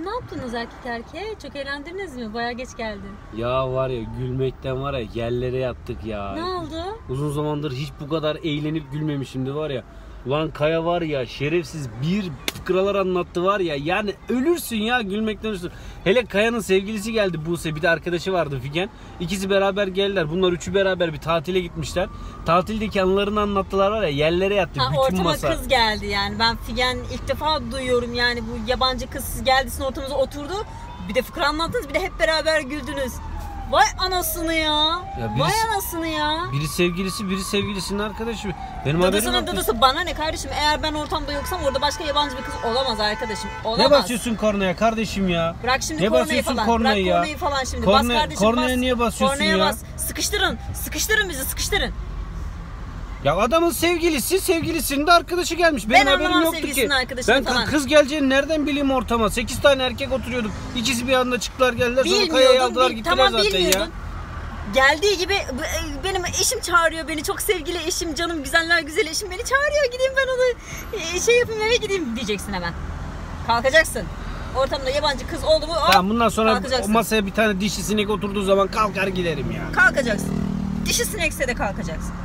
Dün ne yaptınız erkek erkeğe? Çok eğlendiniz mi? Bayağı geç geldin. Ya var ya, gülmekten var ya yerlere yattık ya. Ne oldu? Uzun zamandır hiç bu kadar eğlenip gülmemişimdi var ya. Ulan Kaya var ya, şerefsiz bir fıkralar anlattı var ya. Yani ölürsün ya, gülmekten ölürsün. Hele Kaya'nın sevgilisi geldi, Buse, bir de arkadaşı vardı Figen. İkisi beraber geldiler. Bunlar üçü beraber bir tatile gitmişler. Tatildeki anılarını anlattılar var ya, yerlere yattı bütün ortama masa. Kız geldi yani. Ben Figen ilk defa duyuyorum yani, bu yabancı kız geldi, sizin ortamıza oturdu. Bir de fıkra anlattınız, bir de hep beraber güldünüz. Vay anasını ya. Vay anasını ya. Biri sevgilisi, biri sevgilisinin arkadaşı. Benim haberim yok. Dadısı bana ne kardeşim? Eğer ben ortamda yoksam orada başka yabancı bir kız olamaz arkadaşım. Olamaz. Ne basıyorsun kornaya kardeşim ya? Bırak şimdi ne kornayı basıyorsun falan. Kornayı Bırak ya? kornayı falan şimdi. Bas kardeşim, kornaya bas. niye basıyorsun kornaya ya? Bas. Sıkıştırın. Sıkıştırın bizi, sıkıştırın. Ya adamın sevgilisinin de arkadaşı gelmiş. Benim haberim anlamam yoktu ki. sevgilisinin arkadaşını Ben falan. kız geleceğini nereden bileyim ortama? 8 tane erkek oturuyorduk. İkisi bir anda çıktılar geldiler. Sonra Kaya'yı aldılar gittiler tamam, zaten bilmiyordun. ya. Geldiği gibi benim eşim çağırıyor beni. Çok sevgili eşim, canım, güzeller güzel eşim beni çağırıyor. Gideyim ben onu şey yapayım, eve gideyim diyeceksin hemen. Kalkacaksın. Ortamda yabancı kız oldu mu? Tamam, bundan sonra o kalkacaksın. masaya bir tane dişi sinek oturduğu zaman kalkar giderim ya. Kalkacaksın. Dişi sinekse de kalkacaksın.